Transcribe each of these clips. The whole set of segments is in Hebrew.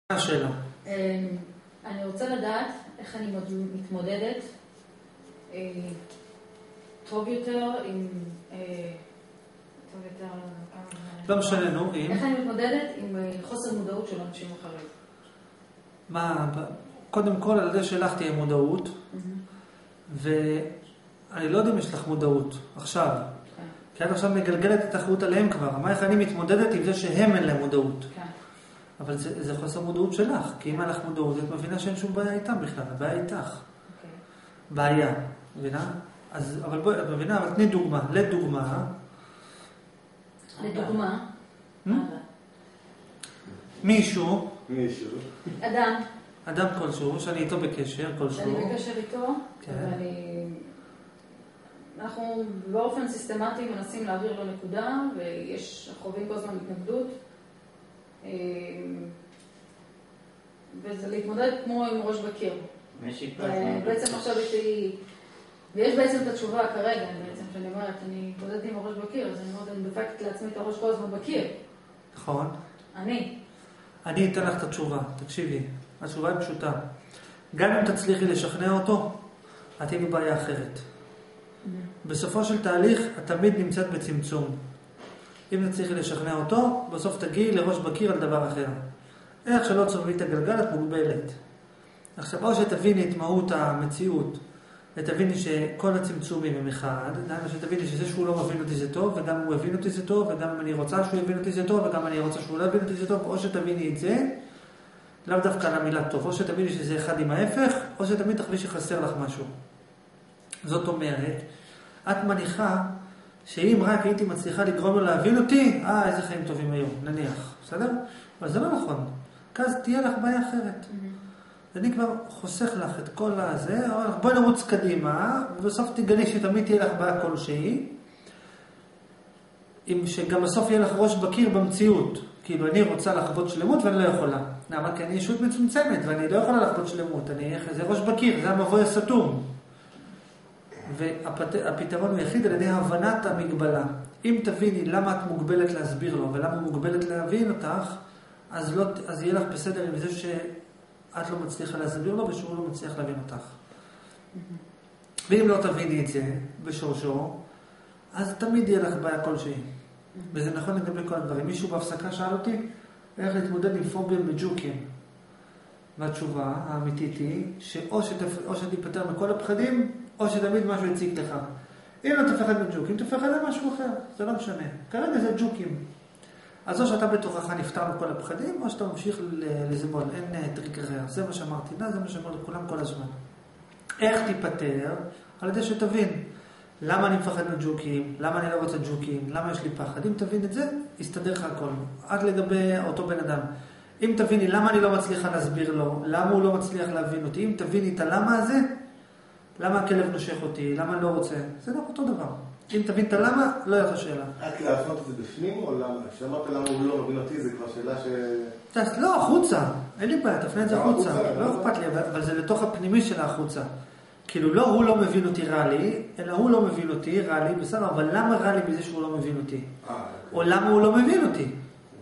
השאלה. אני רוצה לדעת איך אני מתמודדת טוב יותר עם... לא משנה, נו, אם... איך אני מתמודדת עם חוסר מודעות של אנשים אחרים? מה, קודם כל, על ידי שלך תהיה מודעות, ואני לא יודע אם יש לך מודעות עכשיו, כי את עכשיו מגלגלת את האחריות עליהם כבר. מה, איך אני מתמודדת עם זה שהם אין להם מודעות? אבל זה חוסר מודעות שלך, כי אם אין לך מודעות, את מבינה שאין שום בעיה איתם בכלל, הבעיה איתך. בעיה, מבינה? אבל בואי, את מבינה, אבל תני דוגמה. לדוגמה, מישהו, אדם כלשהו, שאני איתו בקשר, כלשהו. שאני בקשר איתו, אנחנו באופן סיסטמטי מנסים להעביר לו נקודה, ויש חווים כל הזמן התנגדות. וזה להתמודד כמו עם ראש בקיר. בעצם עכשיו ויש בעצם את התשובה כרגע, בעצם שאני אומרת, אני מתמודדת עם הראש בקיר, אז אני אומרת, אני דופקת לעצמי את הראש כל הזמן בקיר. נכון. אני אתן לך את התשובה, תקשיבי, התשובה היא פשוטה. גם אם תצליחי לשכנע אותו, את תהיה בבעיה אחרת. בסופו של תהליך, את תמיד נמצאת בצמצום. אם תצליחי לשכנע אותו, בסוף תגיעי לראש בקיר על דבר אחר. איך שלא תסובבי את הגלגל, את מוגבלת. עכשיו, או שתביני את מהות המציאות, ותביני שכל הצמצומים הם אחד, דהיינו שתביני שזה שהוא לא מבין אותי זה טוב, וגם הוא הבין אותי זה טוב, וגם אם אני רוצה שהוא יבין אותי זה טוב, וגם אני רוצה שהוא לא יבין אותי זה טוב, או שתביני את זה, לאו דווקא על המילה טוב, או שתביני שזה אחד עם ההפך, או שתמיד תחווי שחסר לך משהו. זאת אומרת, את מניחה שאם רק הייתי מצליחה לגרום לו להבין אותי, איזה חיים טובים היום, נניח, בסדר? אבל זה לא נכון, כי אז תהיה לך בעיה אחרת. אני כבר חוסך לך את כל הזה, בואי נרוץ קדימה, ובסוף תגלי שתמיד תהיה לך בעיה כלשהי, שגם בסוף יהיה לך ראש בקיר במציאות. כאילו, אני רוצה לחוות שלמות ואני לא יכולה. למה? כי אני ישות מצומצמת, ואני לא יכולה לחוות שלמות. זה ראש בקיר, זה המבוי הסתום. והפתרון הוא יחיד על ידי הבנת המגבלה. אם תביני למה את מוגבלת להסביר לו, ולמה הוא מוגבלת להבין אותך, אז יהיה לך בסדר עם זה שאת לא מצליחה להסביר לו, ושהוא לא מצליח להבין אותך. ואם לא תביני את זה בשורשו, אז תמיד יהיה לך בעיה כלשהי. וזה נכון לגבי כל הדברים. מישהו בהפסקה שאל אותי, איך להתמודד עם פוביה בג'וקים. והתשובה האמיתית היא, שאו שתיפטר מכל הפחדים, או שתמיד משהו יציג לך. אם לא תפחד מג'וקים, תפחד למשהו אחר. זה לא משנה. כרגע זה ג'וקים. אז או שאתה בתוכך נפטר מכל הפחדים, או שאתה ממשיך לזמון. אין טריק אחר. זה מה שאמרתי. זה מה שאמר לכולם כל הזמן. איך תיפטר? על ידי שתבין. למה אני מפחד מג'וקים? למה אני לא רוצה ג'וקים? למה יש לי פחד? אם תבין את זה, יסתדר לך הכל. עד לגבי אותו בן אדם. אם תביני למה אני לא מצליחה להסביר לו, למה הוא לא מצליח להבין אותי, אם תביני את הלמה הזה, למה הכלב נושך אותי, למה אני לא רוצה, זה לא אותו דבר. אם תבין את הלמה, לא יהיה לך שאלה. רק להפנות את זה בפנים או למה? כשאמרת למה הוא לא מבין אותי, זה כבר שאלה לא, החוצה. אין לי בעיה, תפנה את זה החוצה. לא אכפת לי, אבל זה לתוך הפנימי של החוצה. כאילו לא הוא לא מבין אותי רע לי, אלא הוא לא מבין אותי רע לי, בסדר, אבל למה רע לי בזה שהוא לא מבין אותי? או למה הוא לא מבין אותי?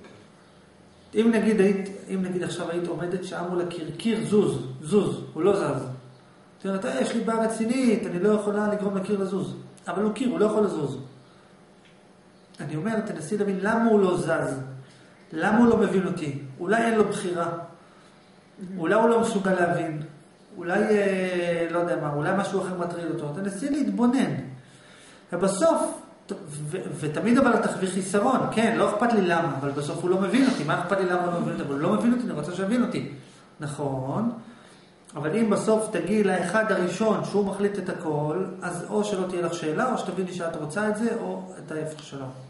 אם נגיד עכשיו היית עומדת שעה מול הקיר, קיר זוז, הוא לא זז. זאת אומרת, יש לי בעיה רצינית, אני לא יכולה לגרום לקיר לזוז. אבל הוא קיר, הוא לא יכול לזוז. אני אומר, תנסי להבין למה הוא לא זז. למה הוא לא מבין אותי? אולי אין לו בחירה. אולי הוא לא מסוגל להבין. אולי, לא יודע מה, אולי משהו אחר מטריד אותו. תנסי להתבונן. ובסוף, ותמיד אבל תחווי חיסרון, כן, לא אכפת לי למה, אבל בסוף הוא לא מבין אותי. מה אכפת לי למה הוא לא מבין אותי? אבל הוא לא מבין אותי, אני רוצה שיבין אותי. נכון. אבל אם בסוף תגיעי לאחד הראשון שהוא מחליט את הכל, אז או שלא תהיה לך שאלה, או שתביני שאת רוצה את זה, או את ההפך שלו.